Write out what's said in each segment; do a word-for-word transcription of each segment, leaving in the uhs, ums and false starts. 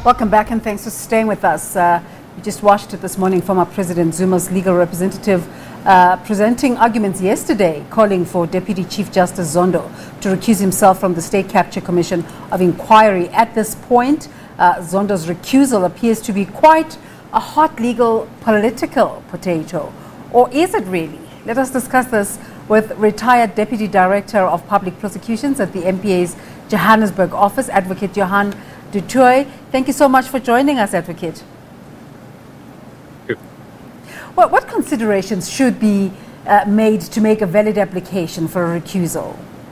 Welcome back and thanks for staying with us. Uh, we just watched it this morning from our President Zuma's legal representative uh, presenting arguments yesterday calling for Deputy Chief Justice Zondo to recuse himself from the State Capture Commission of Inquiry. At this point, uh, Zondo's recusal appears to be quite a hot legal political potato. Or is it really? Let us discuss this with retired Deputy Director of Public Prosecutions at the M P A's Johannesburg office, Advocate Johan du Toit. Thank you so much for joining us, Advocate. What, what considerations should be uh, made to make a valid application for a recusal?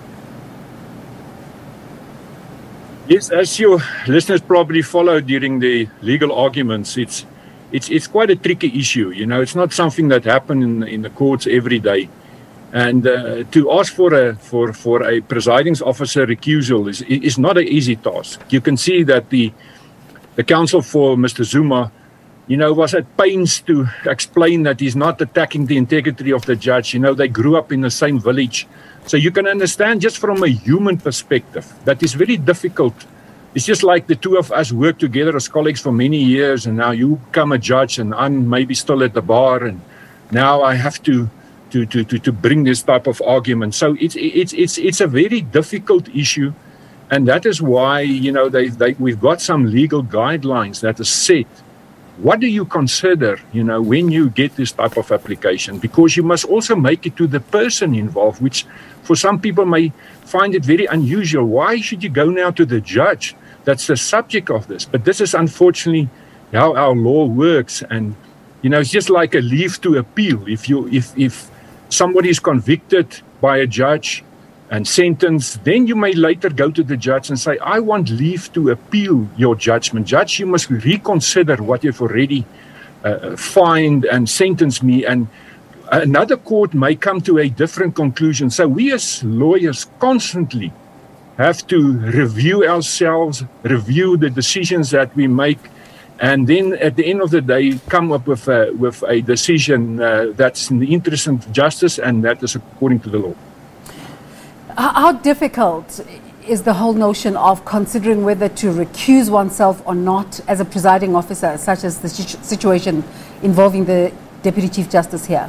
Yes, as your listeners probably followed during the legal arguments, it's it's it's quite a tricky issue. You know, it's not something that happens in in the courts every day. And uh, to ask for a for for a presiding officer recusal is is not an easy task. You can see that the the counsel for Mister Zuma, you know, was at pains to explain that he's not attacking the integrity of the judge. You know, they grew up in the same village, so you can understand just from a human perspective that is very difficult. It's just like the two of us worked together as colleagues for many years, and now you become a judge, and I'm maybe still at the bar, and now I have to. To, to, to, to bring this type of argument. So it's it's it's it's a very difficult issue, and that is why, you know, they, they we've got some legal guidelines that are set. What do you consider, you know, when you get this type of application? Because you must also make it to the person involved, which for some people may find it very unusual. Why should you go now to the judge that's the subject of this? But this is unfortunately how our law works, and you know, it's just like a leave to appeal. If you if if somebody is convicted by a judge and sentenced, then you may later go to the judge and say, I want leave to appeal your judgment. Judge, you must reconsider what you've already uh, fined and sentenced me. And another court may come to a different conclusion. So we as lawyers constantly have to review ourselves, review the decisions that we make, and then at the end of the day, come up with a, with a decision uh, that's in the interest of justice, and that is according to the law. How difficult is the whole notion of considering whether to recuse oneself or not as a presiding officer, such as the situation involving the Deputy Chief Justice here?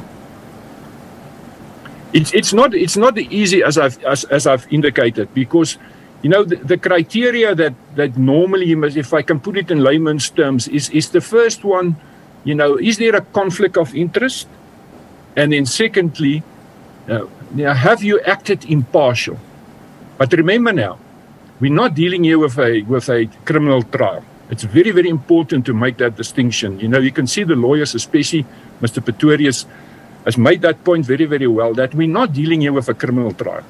It's it's not it's not easy as I've as, as I've indicated, because you know, the, the criteria that, that normally, you must, if I can put it in layman's terms, is, is the first one, you know, is there a conflict of interest? And then secondly, uh, now, have you acted impartial? But remember now, we're not dealing here with a, with a criminal trial. It's very, very important to make that distinction. You know, you can see the lawyers, especially Mister Pretorius, has made that point very, very well, that we're not dealing here with a criminal trial.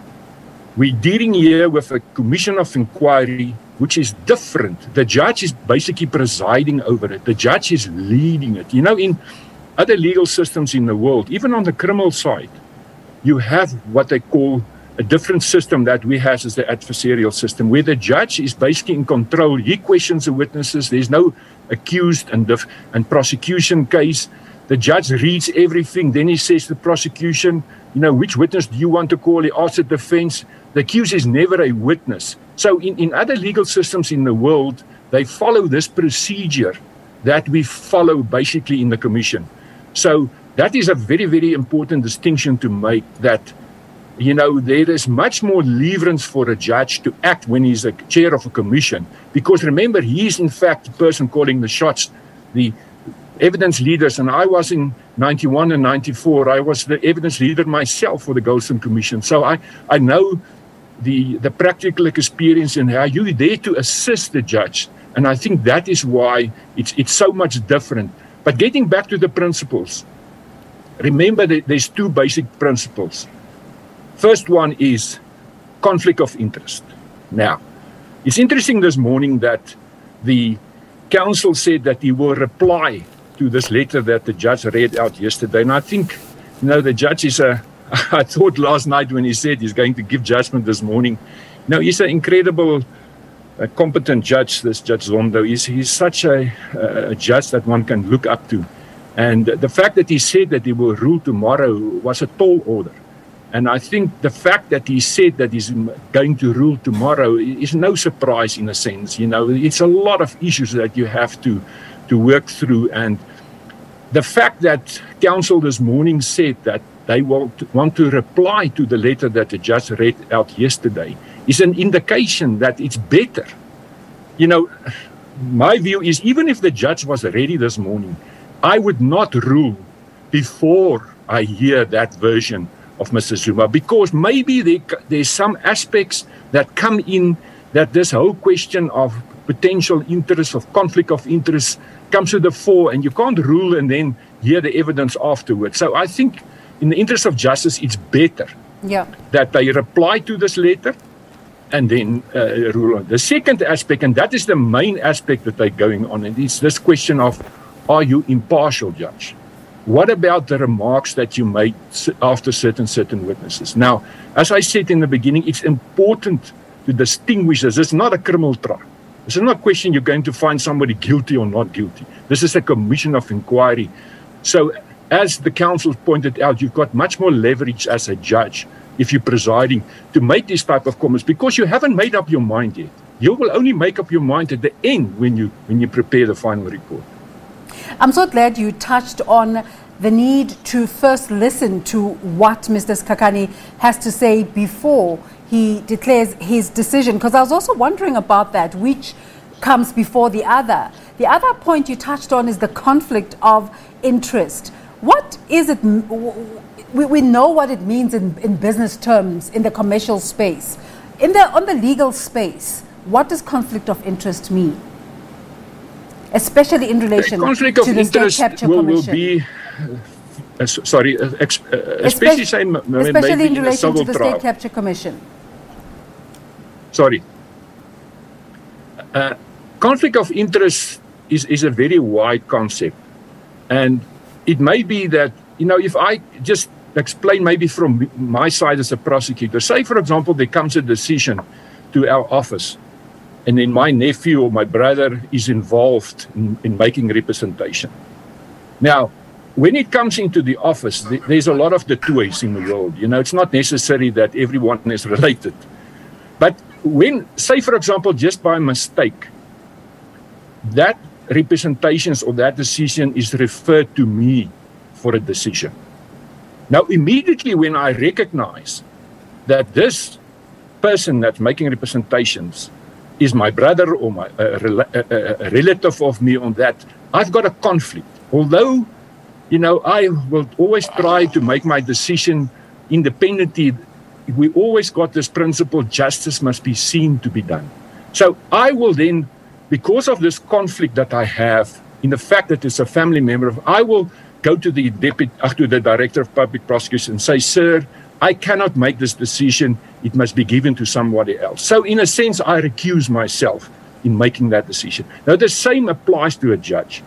We're dealing here with a commission of inquiry, which is different. The judge is basically presiding over it. The judge is leading it. You know, in other legal systems in the world, even on the criminal side, you have what they call a different system that we have as the adversarial system, where the judge is basically in control. He questions the witnesses. There's no accused and, the, and prosecution case. The judge reads everything. Then he says to the prosecution, you know, which witness do you want to call? He asks the defense. The accused is never a witness. So in, in other legal systems in the world, they follow this procedure that we follow basically in the commission. So that is a very, very important distinction to make, that, you know, there is much more leverage for a judge to act when he's a chair of a commission. Because remember, he is in fact the person calling the shots, the evidence leaders. And I was in ninety-one and ninety-four, I was the evidence leader myself for the Goldstone Commission. So I, I know the the practical experience and how you're there to assist the judge. And I think that is why it's it's so much different. But getting back to the principles, remember that there's two basic principles. First one is conflict of interest. Now, it's interesting this morning that the counsel said that he will reply to this letter that the judge read out yesterday. And I think, you know, the judge is a, I thought last night when he said he's going to give judgment this morning, no, he's an incredible, uh, competent judge, this Judge Zondo. He's, he's such a, a judge that one can look up to. And the fact that he said that he will rule tomorrow was a tall order. And I think the fact that he said that he's going to rule tomorrow is no surprise in a sense. You know, it's a lot of issues that you have to, to work through. And the fact that council this morning said that they will want to reply to the letter that the judge read out yesterday is an indication that it's better. You know, my view is even if the judge was ready this morning, I would not rule before I hear that version of Mister Zuma, because maybe there, there's some aspects that come in that this whole question of potential interest, of conflict of interest comes to the fore, and you can't rule and then hear the evidence afterwards. So I think in the interest of justice, it's better yeah. that they reply to this letter and then uh, rule on. The second aspect, and that is the main aspect that they're going on, and it's this question of, are you impartial, Judge? What about the remarks that you made after certain certain witnesses? Now, as I said in the beginning, it's important to distinguish this. It's not a criminal trial. This is not a question you're going to find somebody guilty or not guilty. This is a commission of inquiry. So, as the counsel pointed out, you've got much more leverage as a judge if you're presiding to make these type of comments, because you haven't made up your mind yet. You will only make up your mind at the end when you when you prepare the final report. I'm so glad you touched on the need to first listen to what Mister Skakani has to say before he declares his decision, because I was also wondering about that, which comes before the other. The other point you touched on is the conflict of interest. What is it? We, we know what it means in, in business terms, in the commercial space. In the, on the legal space, what does conflict of interest mean? Especially in relation conflict to of the interest State Capture will, Commission. will be, uh, sorry, uh, ex, uh, especially, Espe say, especially maybe in relation in to the trial. State Capture Commission. Sorry. Uh, conflict of interest is, is a very wide concept. And it may be that, you know, if I just explain maybe from my side as a prosecutor, say, for example, there comes a decision to our office, and then my nephew or my brother is involved in, in making representation. Now, when it comes into the office, th there's a lot of the toys in the world. You know, it's not necessary that everyone is related. But when, say, for example, just by mistake, that representations or that decision is referred to me for a decision. Now, immediately when I recognize that this person that's making representations is my brother or my uh, rel uh, uh, relative of me on that, I've got a conflict. Although, you know, I will always try to make my decision independently, we always got this principle, justice must be seen to be done. So I will then, because of this conflict that I have, in the fact that it's a family member, of, I will go to the deputy, uh, to the director of public prosecution and say, sir, I cannot make this decision. It must be given to somebody else. So in a sense, I recuse myself in making that decision. Now, the same applies to a judge.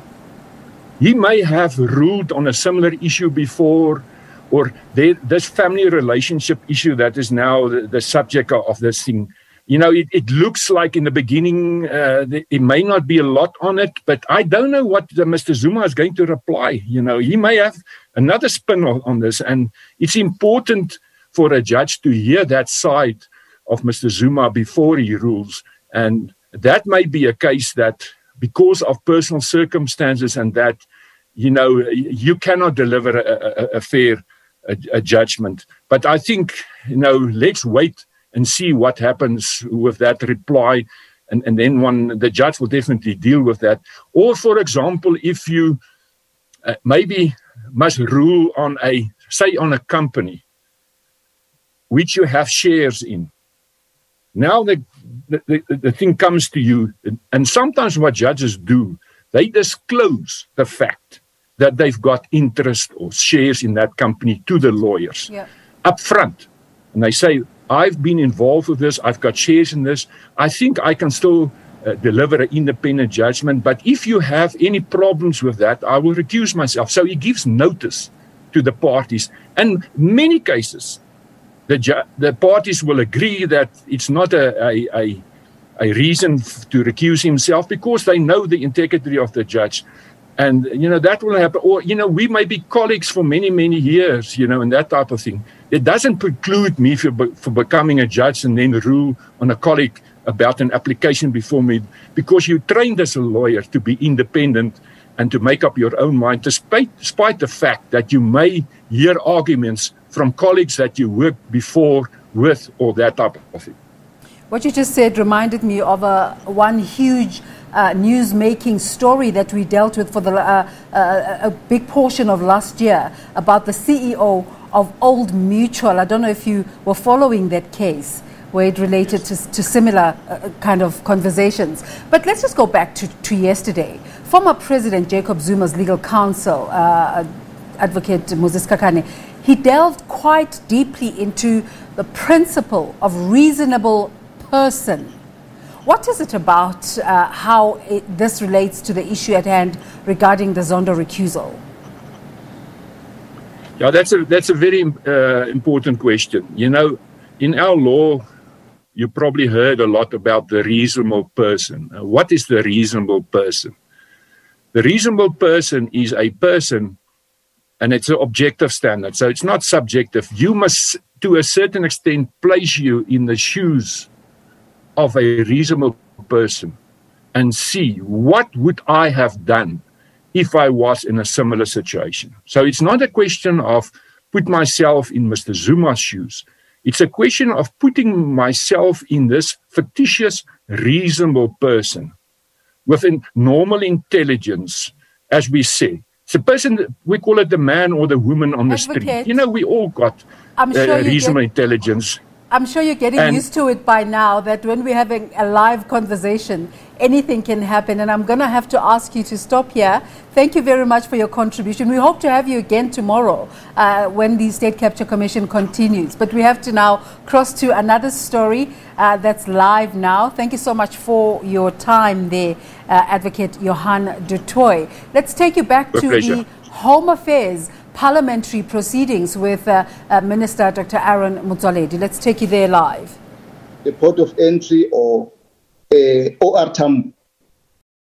He may have ruled on a similar issue before, or there, this family relationship issue that is now the, the subject of this thing. You know, it, it looks like in the beginning, uh, it may not be a lot on it, but I don't know what the Mister Zuma is going to reply. You know, he may have another spin on, on this, and it's important for a judge to hear that side of Mister Zuma before he rules. And that may be a case that because of personal circumstances and that, you know, you cannot deliver a, a, a fair a, a judgment. But I think, you know, let's wait and see what happens with that reply. And, and then one, the judge will definitely deal with that. Or, for example, if you uh, maybe must rule on a, say, on a company which you have shares in. Now the, the, the, the thing comes to you, and sometimes what judges do, they disclose the fact that they've got interest or shares in that company to the lawyers yeah. up front. And they say, I've been involved with this, I've got shares in this, I think I can still uh, deliver an independent judgment, but if you have any problems with that, I will recuse myself. So he gives notice to the parties. And many cases, the, the parties will agree that it's not a, a, a, a reason to recuse himself because they know the integrity of the judge. And, you know, that will happen. Or, you know, we may be colleagues for many, many years, you know, and that type of thing. it doesn't preclude me for, for becoming a judge and then rule on a colleague about an application before me, because you trained as a lawyer to be independent and to make up your own mind, despite, despite the fact that you may hear arguments from colleagues that you worked before with or that type of thing. What you just said reminded me of a, one huge uh, news-making story that we dealt with for the, uh, uh, a big portion of last year about the C E O of Old Mutual. I don't know if you were following that case, where it related to, to similar uh, kind of conversations. But let's just go back to, to yesterday. Former President Jacob Zuma's legal counsel, uh, Advocate Moses Kakane, he delved quite deeply into the principle of reasonable person. What is it about uh, how it, this relates to the issue at hand regarding the Zondo recusal? Yeah, that's a, that's a very uh, important question. You know, in our law, you probably heard a lot about the reasonable person. Uh, what is the reasonable person? The reasonable person is a person, and it's an objective standard, so it's not subjective. You must, to a certain extent, place you in the shoes of a reasonable person and see, what would I have done if I was in a similar situation? So it's not a question of put myself in Mister Zuma's shoes. It's a question of putting myself in this fictitious, reasonable person with a normal intelligence, as we say. It's a person, we call it the man or the woman on the Advocate, street. You know, we all got I'm sure uh, reasonable get, intelligence. I'm sure you're getting and, used to it by now, that when we're having a live conversation, anything can happen. And I'm going to have to ask you to stop here. Thank you very much for your contribution. We hope to have you again tomorrow uh, when the State Capture Commission continues. But we have to now cross to another story uh, that's live now. Thank you so much for your time there, uh, Advocate Johan du Toit. Let's take you back to pleasure. the Home Affairs parliamentary proceedings with uh, uh, Minister Doctor Aaron Motsoaledi. Let's take you there live. The port of entry or uh, O R Tambo